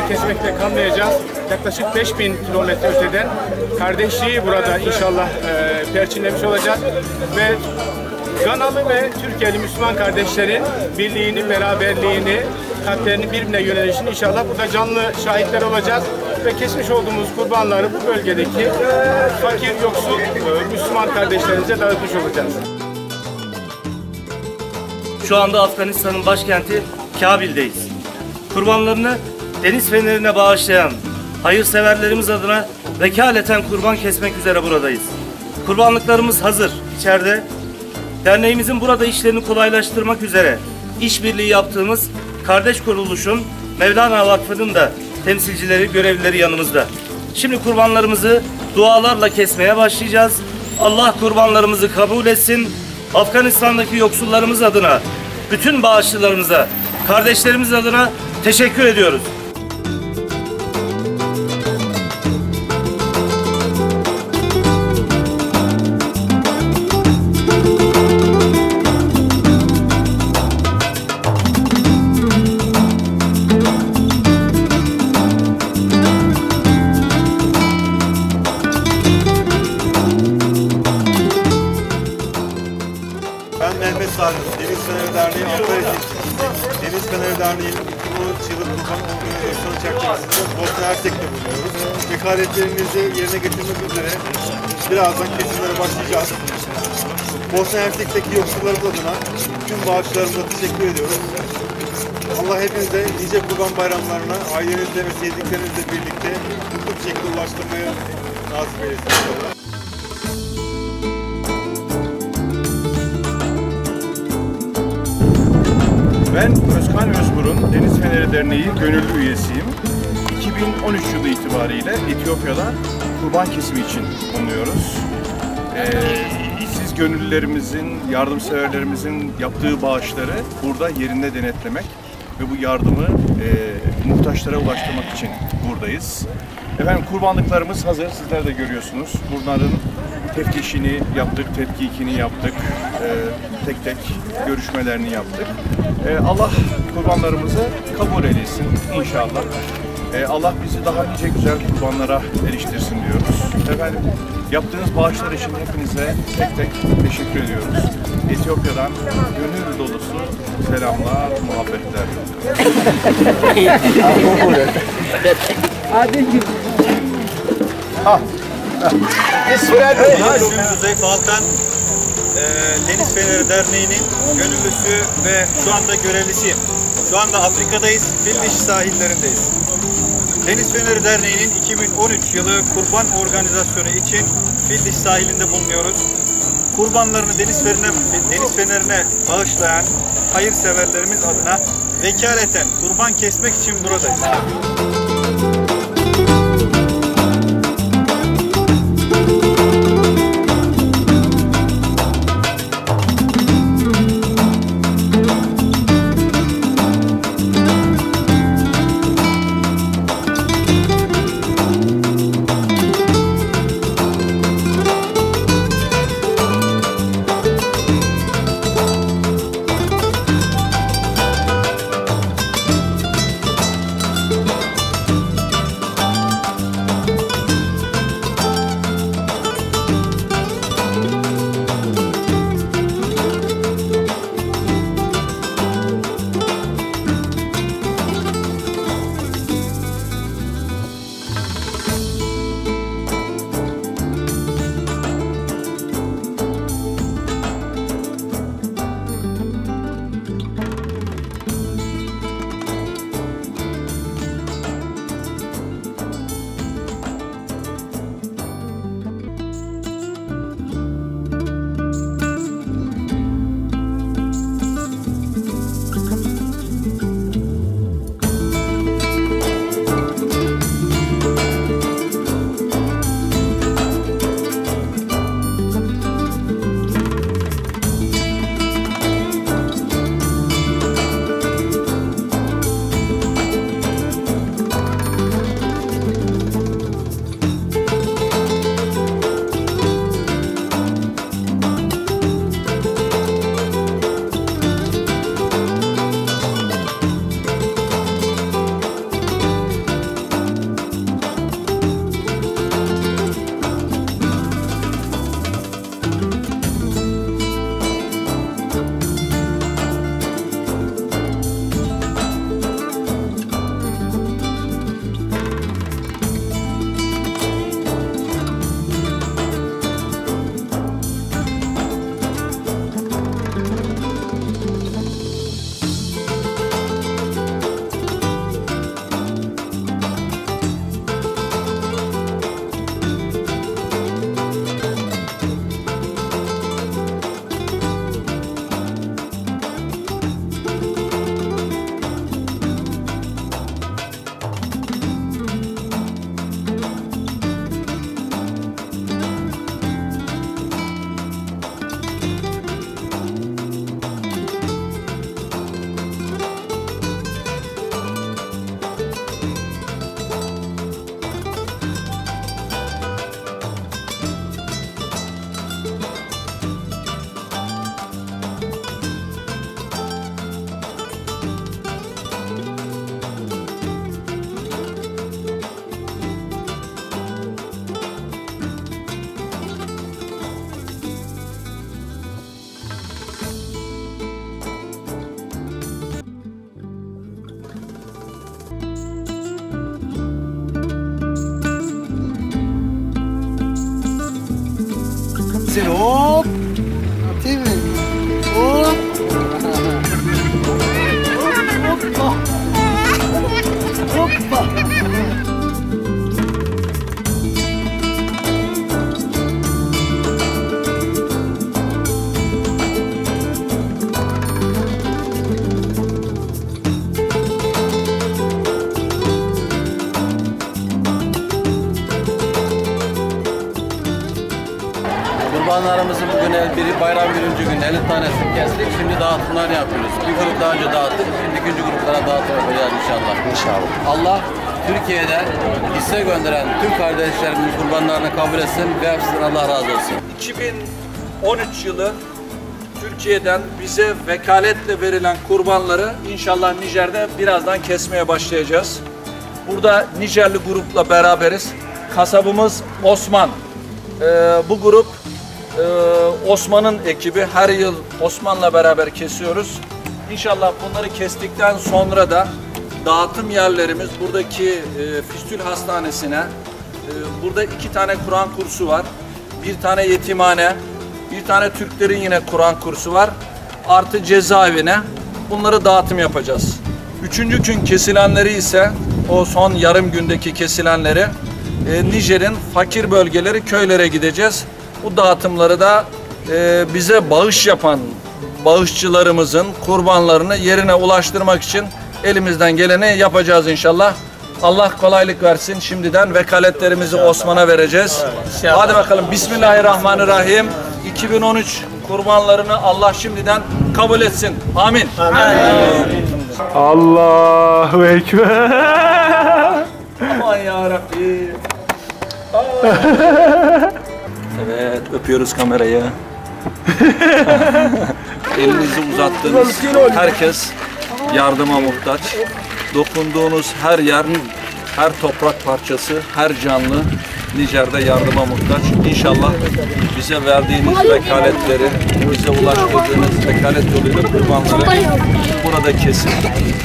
kurbanları kesmekle kalmayacağız. Yaklaşık 5000 kilometre öteden kardeşliği burada inşallah perçinlemiş olacak ve Ganalı ve Türkiye'li Müslüman kardeşlerin birliğini, beraberliğini, kalplerinin birbirine yönelişini inşallah burada canlı şahitler olacağız ve kesmiş olduğumuz kurbanları bu bölgedeki fakir, yoksul Müslüman kardeşlerimize dağıtmış olacağız. Şu anda Afganistan'ın başkenti Kabil'deyiz. Kurbanlarını deniz fenerine bağışlayan hayırseverlerimiz adına vekaleten kurban kesmek üzere buradayız. Kurbanlıklarımız hazır içeride. Derneğimizin burada işlerini kolaylaştırmak üzere işbirliği yaptığımız kardeş kuruluşun Mevlana Vakfı'nın da temsilcileri, görevlileri yanımızda. Şimdi kurbanlarımızı dualarla kesmeye başlayacağız. Allah kurbanlarımızı kabul etsin. Afganistan'daki yoksullarımız adına, bütün bağışçılarımıza, kardeşlerimiz adına teşekkür ediyoruz. Ben Mehmet Sarı, Deniz Feneri Derneği Ankara Temsilcisi. Deniz Feneri Derneği'nin 2013 yılı kurban organizasyonu çerçevesinde Bosna Hersek'te bulunuyoruz. Vekaletlerimizi yerine getirmek üzere birazdan kesimlere başlayacağız. Bosna Hersek'teki yoksullarımız adına tüm bağışçılarımıza teşekkür ediyoruz. Allah hepinize nice kurban bayramlarına ailenizle ve sevdiklerinizle birlikte mutlu bir şekilde ulaştırmayı nasip eylesin. Ben Özkan Özburun, Deniz Feneri Derneği gönüllü üyesiyim. 2013 yılı itibariyle Etiyopya'da kurban kesimi için bulunuyoruz. Siz gönüllülerimizin, yardımseverlerimizin yaptığı bağışları burada yerinde denetlemek ve bu yardımı muhtaçlara ulaştırmak için buradayız. Efendim kurbanlıklarımız hazır, sizler de görüyorsunuz. Bunların teftişini yaptık, tetkikini yaptık, tek tek görüşmelerini yaptık. Allah kurbanlarımızı kabul eylesin inşallah. Allah bizi daha nice güzel kurbanlara eriştirsin diyoruz. Efendim yaptığınız bağışlar için hepinize tek tek teşekkür ediyoruz. Etiyopya'dan gönül dolusu selamlar, muhabbetler. İsmim Huzeyfe Altan, Deniz Feneri Derneği'nin gönüllüsü ve şu anda görevlisiyim. Şu anda Afrika'dayız, Fil Dişi sahillerindeyiz. Deniz Feneri Derneği'nin 2013 yılı kurban organizasyonu için Fil Dişi sahilinde bulunuyoruz. Kurbanlarını deniz fenerine bağışlayan hayırseverlerimiz adına vekaleten kurban kesmek için buradayız. Kurbanlarımızı bugün bayram birinci gün 50 tanesini kestik. Şimdi dağıtımlarını yapıyoruz. Bir grup daha önce dağıttık. Şimdi ikinci gruplara dağıtım yapacağız inşallah. İnşallah. Allah Türkiye'den hisse gönderen tüm kardeşlerimizin kurbanlarını kabul etsin ve hepsinden Allah razı olsun. 2013 yılı Türkiye'den bize vekaletle verilen kurbanları inşallah Nijer'de birazdan kesmeye başlayacağız. Burada Nijerli grupla beraberiz. Kasabımız Osman. Bu grup Osman'ın ekibi. Her yıl Osman'la beraber kesiyoruz. İnşallah bunları kestikten sonra da dağıtım yerlerimiz buradaki Fistül Hastanesi'ne, burada 2 tane Kur'an kursu var, 1 tane yetimhane, 1 tane Türklerin yine Kur'an kursu var, artı cezaevine bunları dağıtım yapacağız. 3. gün kesilenleri ise o son yarım gündeki kesilenleri Nijer'in fakir bölgeleri, köylere gideceğiz. Bu dağıtımları da bize bağış yapan bağışçılarımızın kurbanlarını yerine ulaştırmak için elimizden geleni yapacağız inşallah. Allah kolaylık versin. Şimdiden vekaletlerimizi Osman'a vereceğiz. Hadi bakalım. Bismillahirrahmanirrahim. 2013 kurbanlarını Allah şimdiden kabul etsin. Amin. Allahu Ekber. Aman yarabbim. Evet, öpüyoruz kamerayı. Elinizi uzattığınız herkes yardıma muhtaç. Dokunduğunuz her yer, her toprak parçası, her canlı Nijer'de yardıma muhtaç. İnşallah bize verdiğiniz vekaletleri, bize ulaştırdığınız vekalet yoluyla kurbanları burada kesin.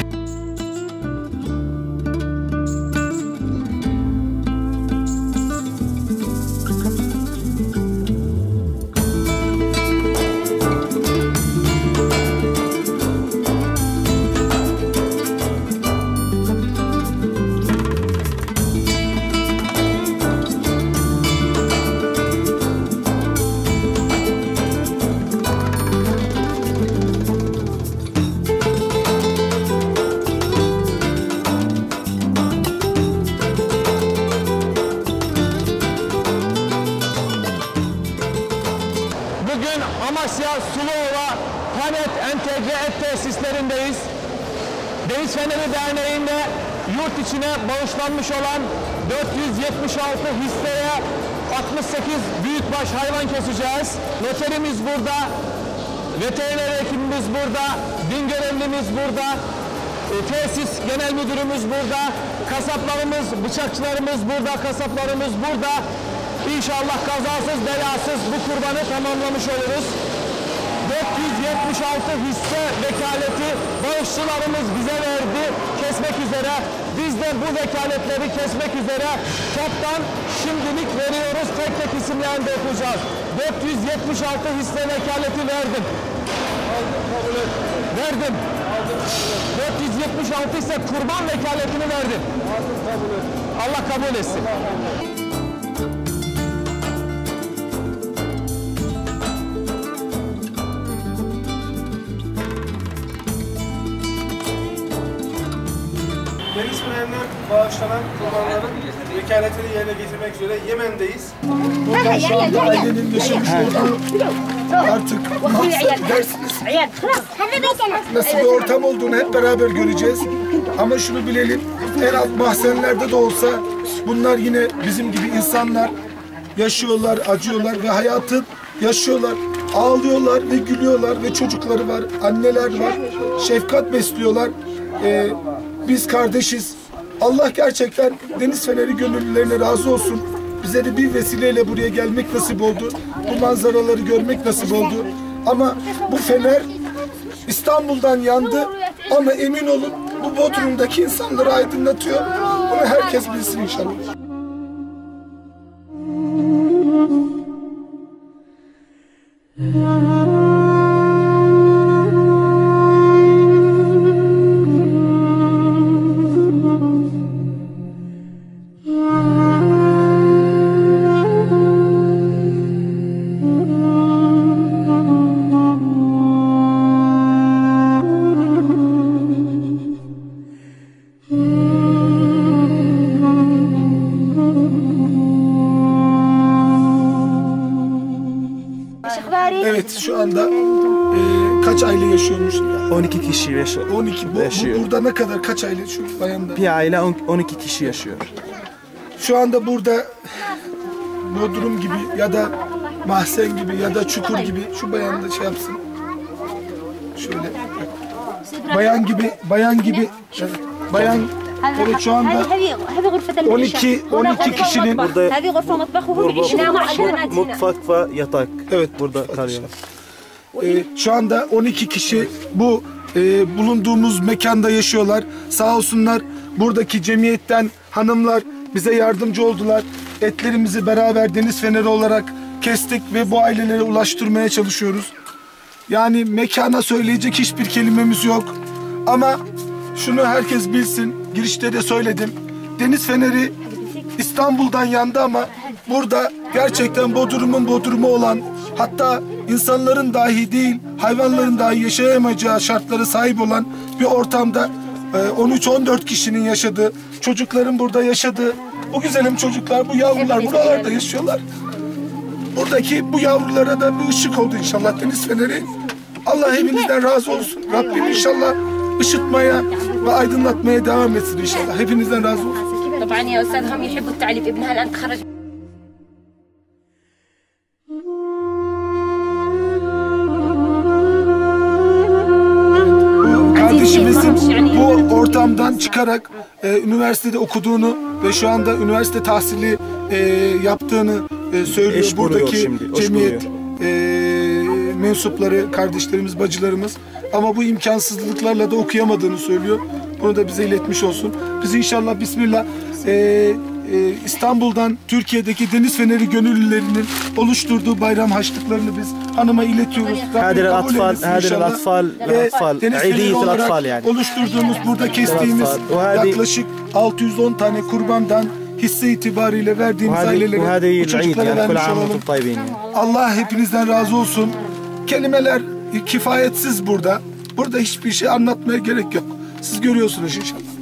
Bugün Amasya Suluova Panet Entegre Et Tesislerindeyiz. Deniz Feneri Derneği'nde yurt içine bağışlanmış olan 476 hisseye 68 büyükbaş hayvan keseceğiz. Noterimiz burada, veteriner hekimimiz burada, din görevlimiz burada, tesis genel müdürümüz burada, kasaplarımız, bıçakçılarımız burada, kasaplarımız burada. İnşallah kazasız belasız bu kurbanı tamamlamış oluruz. 476 hisse vekaleti bağışçılarımız bize verdi kesmek üzere. Biz de bu vekaletleri kesmek üzere toptan şimdilik veriyoruz. Tek tek isimlerini de okuyacağız. 476 hisse vekaleti verdim. Verdim. 476 ise kurban vekaletini verdim. Allah kabul etsin. Deniz Feneri'nden bağışlanan kurbanların vekaletini yerine getirmek üzere Yemen'deyiz. Buradan şu anda ailenin yaşamış olduğu artık maksat dersiniz. Nasıl bir ortam olduğunu hep beraber göreceğiz. Ama şunu bilelim, en alt mahzenlerde de olsa bunlar yine bizim gibi insanlar. Yaşıyorlar, acıyorlar ve hayatı yaşıyorlar. Ağlıyorlar ve gülüyorlar ve çocukları var, anneler var. Şefkat besliyorlar. Biz kardeşiz. Allah gerçekten Deniz Feneri gönüllülerine razı olsun. Bize de bir vesileyle buraya gelmek nasip oldu. Bu manzaraları görmek nasip oldu. Ama bu fener İstanbul'dan yandı. Ama emin olun bu Bodrum'daki insanları aydınlatıyor. Bunu herkes bilsin inşallah. yaşıyormuş? 12 kişi yaşıyor. 12. Burada ne kadar? Kaç aile şu bayanda? Bir aile 12 kişi yaşıyor. Şu anda burada Bodrum gibi ya da Mahzen gibi ya da Çukur gibi şu bayan da şey yapsın. Şöyle. Bayan gibi evet, bayan evet şu anda 12 kişinin Mutfak ve yatak. evet Burada kalıyorlar. Şu anda 12 kişi bu bulunduğumuz mekanda yaşıyorlar. Sağ olsunlar buradaki cemiyetten hanımlar bize yardımcı oldular. Etlerimizi beraber Deniz Feneri olarak kestik ve bu ailelere ulaştırmaya çalışıyoruz. Yani mekana söyleyecek hiçbir kelimemiz yok. Ama şunu herkes bilsin, girişte de söyledim. Deniz Feneri İstanbul'dan yandı ama burada gerçekten Bodrum'un Bodrum'u olan, hatta insanların dahi değil, hayvanların dahi yaşayamayacağı şartlara sahip olan bir ortamda 13-14 kişinin yaşadığı, çocukların burada yaşadığı, bu güzelim çocuklar, bu yavrular buralarda yaşıyorlar. Buradaki bu yavrulara da bir ışık oldu inşallah Deniz Feneri. Allah hepinizden razı olsun. Rabbim inşallah ışıtmaya ve aydınlatmaya devam etsin inşallah. Hepinizden razı olsun. طبعا يا استاذ هم يحبوا التعليم ابنها الان تخرج Kardeşimizin bu ortamdan çıkarak üniversitede okuduğunu ve şu anda üniversite tahsili yaptığını söylüyor. İş buluyor Buradaki şimdi, iş cemiyet mensupları, kardeşlerimiz, bacılarımız. Ama bu imkansızlıklarla da okuyamadığını söylüyor. Bunu da bize iletmiş olsun. Biz inşallah bismillah İstanbul'dan Türkiye'deki Deniz Feneri gönüllülerinin oluşturduğu bayram harçlıklarını biz hanıma iletiyoruz. هذه الأطفال عيدية الأطفال yani. Oluşturduğumuz burada kestiğimiz yaklaşık 610 tane kurbandan hisse itibariyle verdiğimiz ailelere bu çocuklara vermiş olalım. Allah hepinizden razı olsun. Kelimeler kifayetsiz burada. Burada hiçbir şey anlatmaya gerek yok. Siz görüyorsunuz inşallah.